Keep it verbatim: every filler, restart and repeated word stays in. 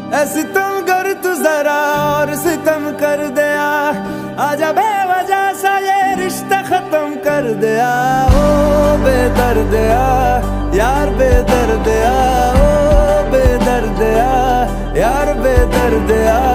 ऐ सितम कर तू जरा और सितम कर दिया, आजा बेवजह सा ये रिश्ता खत्म कर दिया। ओ बेदर्दिया यार बेदर्दिया, ओ बेदर्दिया यार बेदर्दिया।